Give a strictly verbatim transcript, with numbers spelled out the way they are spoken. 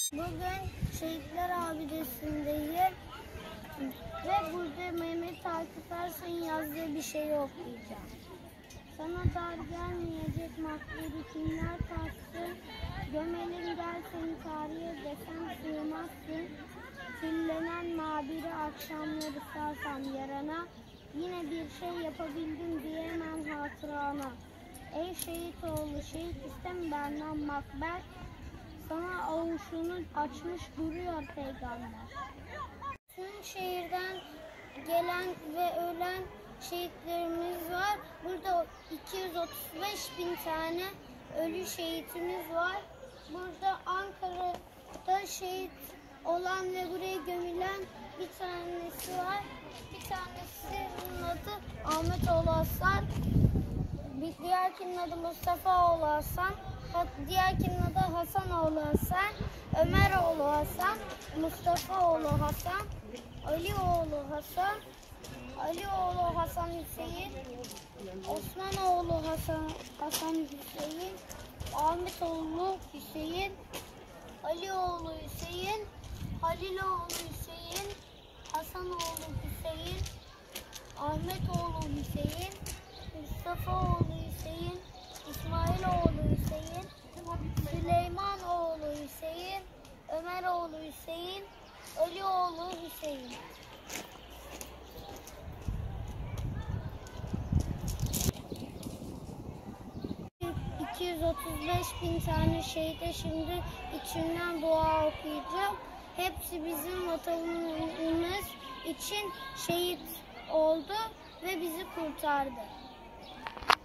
Bugün Şehitler Abidesi'ndeyim ve burada Mehmet Akif Ersoy'un yazdığı bir şeyi okuyacağım. Sana dar gelmeyecek makbuli kimler taşsın, gömelim gel seni tarihe desem sığmazsın, kirlenen mabiri akşamları sarsam yarana, yine bir şey yapabildim diyemem hatırana. Ey şehit oğlu şehit istem benden makber, sana avuçunu açmış duruyor peygamber. Tüm şehirden gelen ve ölen şehitlerimiz var. Burada iki yüz otuz beş bin tane ölü şehitimiz var. Burada Ankara'da şehit olan ve buraya gömülen bir tanesi var. Bir tanesinin adı Ahmetoğlu Hasan. Bir diğerkinin adı Mustafaoğlu Hasan. Diğerkinin adı Hasanoğlu Hasan, Ömeroğlu Hasan, Mustafaoğlu Hasan, Alioğlu Hasan, Alioğlu Hasan Hüseyin, Osmanoğlu Hasan, Hasan Hüseyin, Ahmetoğlu Hüseyin, Alioğlu Hüseyin, Haliloğlu Hüseyin, Hasanoğlu Hüseyin, Ahmetoğlu Hüseyin, Mustafaoğlu Hüseyin, İsmailoğlu Hüseyin, Süleymanoğlu Hüseyin, Ömeroğlu Hüseyin, Alioğlu Hüseyin. iki yüz otuz beş bin tane şehide şimdi içinden dua okuyacağım. Hepsi bizim vatanımız için şehit oldu ve bizi kurtardı.